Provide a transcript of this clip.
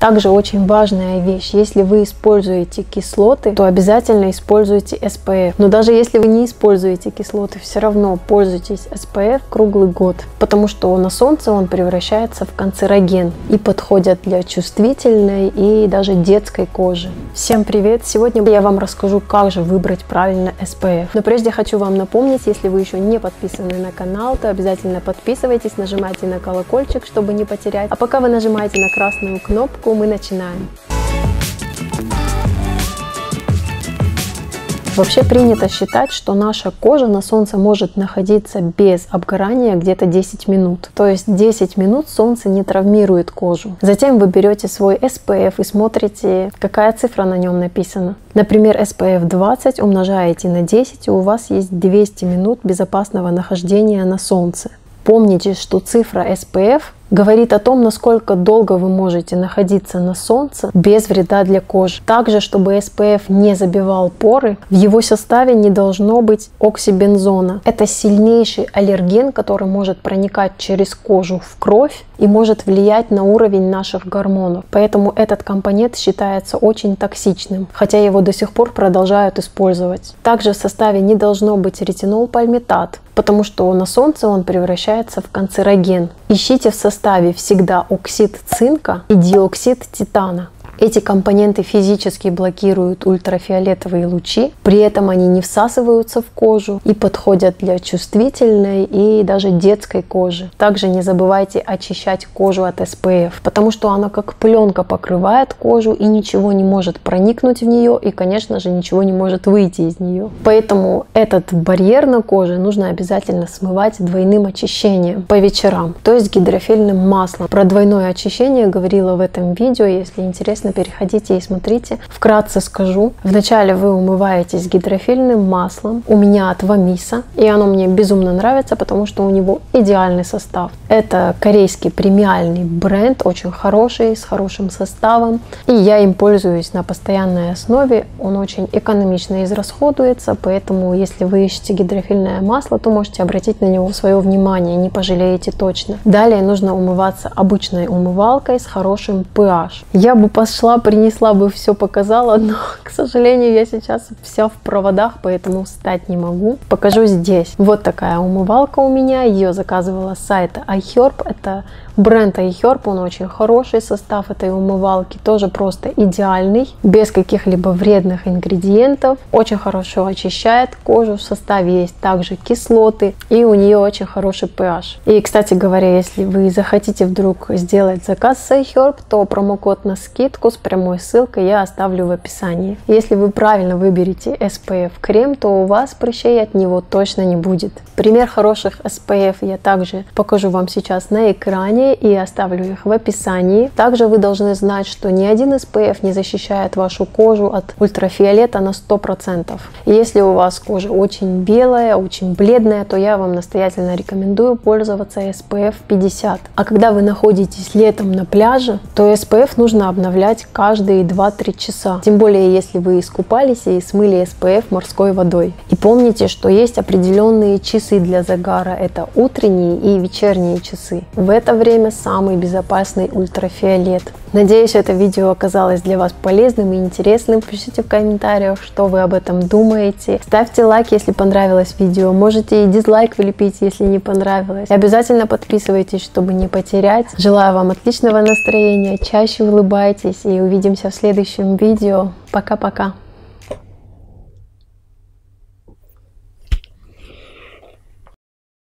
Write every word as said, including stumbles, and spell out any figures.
Также очень важная вещь, если вы используете кислоты, то обязательно используйте эс пэ эф. Но даже если вы не используете кислоты, все равно пользуйтесь эс пэ эф круглый год, потому что на солнце он превращается в канцероген и подходит для чувствительной и даже детской кожи. Всем привет! Сегодня я вам расскажу, как же выбрать правильно эс пэ эф. Но прежде хочу вам напомнить, если вы еще не подписаны на канал, то обязательно подписывайтесь, нажимайте на колокольчик, чтобы не потерять. А пока вы нажимаете на красную кнопку, мы начинаем. Вообще принято считать, что наша кожа на солнце может находиться без обгорания где-то десять минут. То есть десять минут солнце не травмирует кожу. Затем вы берете свой эс пэ эф и смотрите, какая цифра на нем написана. Например, эс пэ эф двадцать умножаете на десять, и у вас есть двести минут безопасного нахождения на солнце. Помните, что цифра эс пэ эф говорит о том, насколько долго вы можете находиться на солнце без вреда для кожи. Также, чтобы эс пэ эф не забивал поры, в его составе не должно быть оксибензона. Это сильнейший аллерген, который может проникать через кожу в кровь и может влиять на уровень наших гормонов. Поэтому этот компонент считается очень токсичным, хотя его до сих пор продолжают использовать. Также в составе не должно быть ретинол-пальмитат, потому что на солнце он превращается в канцероген. Ищите в составе всегда оксид цинка и диоксид титана. Эти компоненты физически блокируют ультрафиолетовые лучи, при этом они не всасываются в кожу и подходят для чувствительной и даже детской кожи. Также не забывайте очищать кожу от эс пэ эф, потому что она как пленка покрывает кожу и ничего не может проникнуть в нее, и, конечно же, ничего не может выйти из нее. Поэтому этот барьер на коже нужно обязательно смывать двойным очищением по вечерам, то есть гидрофильным маслом. Про двойное очищение говорила в этом видео, если интересно, переходите и смотрите. Вкратце скажу. Вначале вы умываетесь гидрофильным маслом. У меня от Вамиса. И оно мне безумно нравится, потому что у него идеальный состав. Это корейский премиальный бренд, очень хороший, с хорошим составом. И я им пользуюсь на постоянной основе. Он очень экономично израсходуется, поэтому если вы ищете гидрофильное масло, то можете обратить на него свое внимание, не пожалеете точно. Далее нужно умываться обычной умывалкой с хорошим pH. Я бы пошла Шла, принесла бы, все показала, но, к сожалению, я сейчас вся в проводах, поэтому встать не могу. Покажу здесь. Вот такая умывалка у меня, ее заказывала с сайта iHerb. Это бренд iHerb, он очень хороший, состав этой умывалки тоже просто идеальный, без каких-либо вредных ингредиентов. Очень хорошо очищает кожу, в составе есть также кислоты, и у нее очень хороший pH. И, кстати говоря, если вы захотите вдруг сделать заказ с iHerb, то промокод на скидку с прямой ссылкой я оставлю в описании. Если вы правильно выберете эс пэ эф крем, то у вас прыщей от него точно не будет. Пример хороших эс пэ эф я также покажу вам сейчас на экране и оставлю их в описании. Также вы должны знать, что ни один эс пэ эф не защищает вашу кожу от ультрафиолета на сто процентов. И если у вас кожа очень белая, очень бледная, то я вам настоятельно рекомендую пользоваться эс пэ эф пятьдесят. А когда вы находитесь летом на пляже, то эс пэ эф нужно обновлять каждые два-три часа. Тем более, если вы искупались и смыли эс пэ эф морской водой. И помните, что есть определенные часы для загара. Это утренние и вечерние часы. В это время самый безопасный ультрафиолет. Надеюсь, это видео оказалось для вас полезным и интересным. Пишите в комментариях, что вы об этом думаете. Ставьте лайк, если понравилось видео. Можете и дизлайк влепить, если не понравилось. И обязательно подписывайтесь, чтобы не потерять. Желаю вам отличного настроения, чаще улыбайтесь и увидимся в следующем видео. Пока-пока!